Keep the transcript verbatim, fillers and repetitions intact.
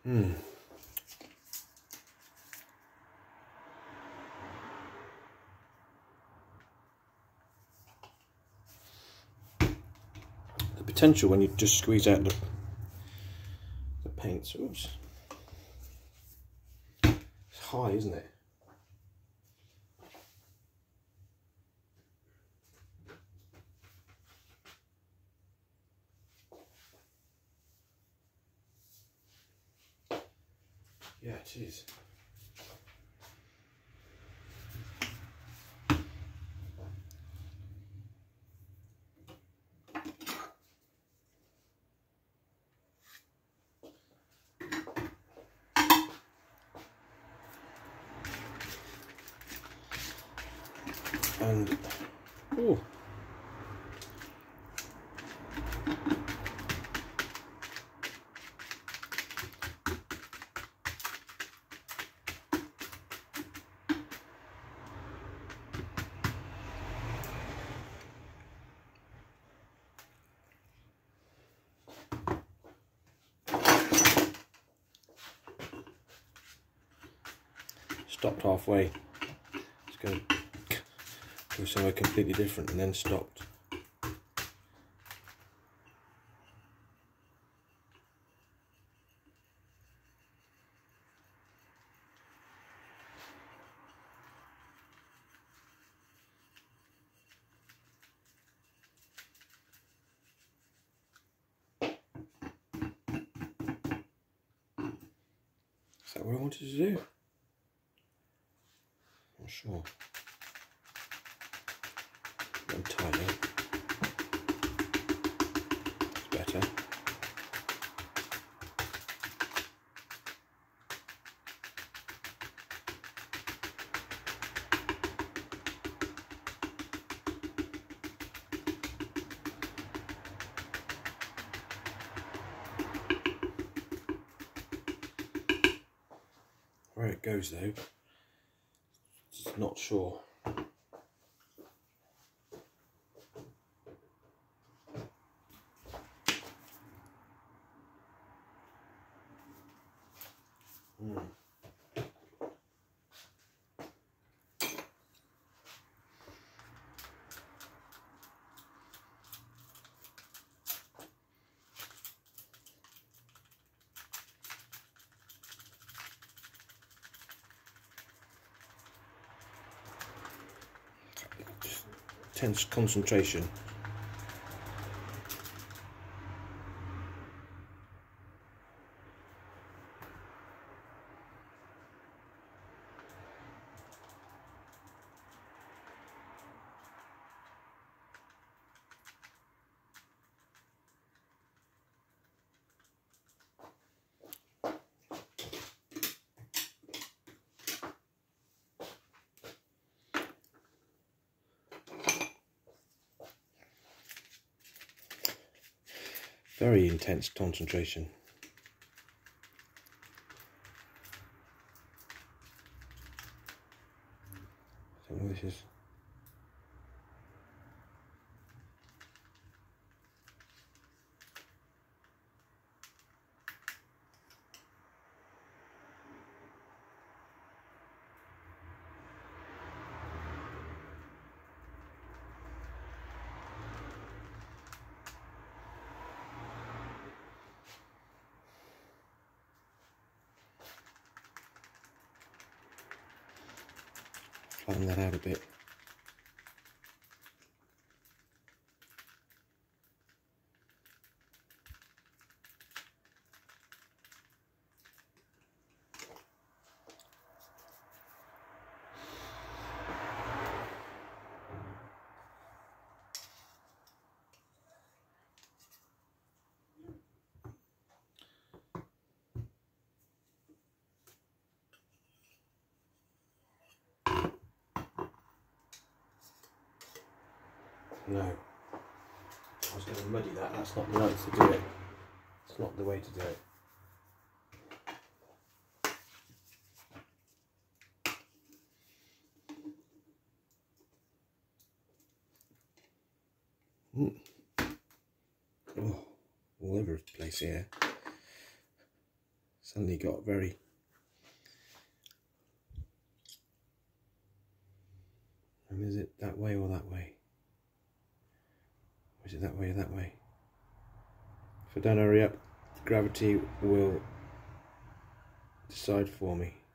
Hmm. The potential when you just squeeze out the, the paints, oops, it's high, isn't it? Yeah, it is. And oh, stopped halfway. It's going to go somewhere completely different and then stopped. Is that what I wanted to do? Not sure. Entirely. It's better. Where it goes though, just not sure. Hmm. Tense concentration. Very intense concentration. I think this is. Flatten that out a bit. No, I was going to muddy that. That's not the way to do it. It's not the way to do it. Mm. Oh, all over the place here. suddenly got very and is it that way or that way? Or is it that way or that way? If I don't hurry up, gravity will decide for me.